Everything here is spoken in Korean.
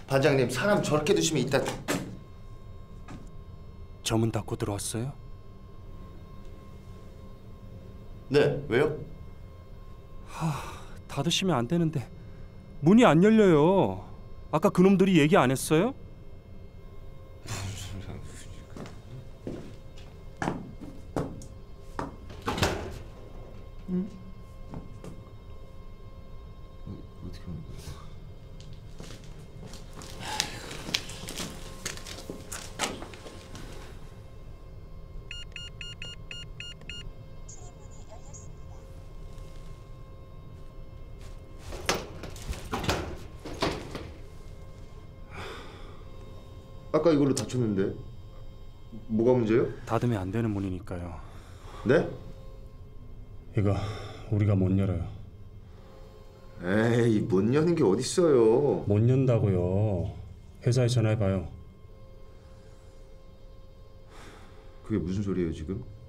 반장님, 사람 저렇게 두시면 이따... 점은 닫고 들어왔어요? 네, 왜요? 닫으시면 안 되는데 문이 안 열려요. 아까 그놈들이 얘기 안 했어요? 응? 어떻게 하는 거야? 아까 이걸로 닫혔는데 뭐가 문제요? 닫으면 안 되는 문이니까요. 네? 이거 우리가 못 열어요. 에이, 못 여는 게 어딨어요. 못 연다고요. 회사에 전화해봐요. 그게 무슨 소리예요 지금?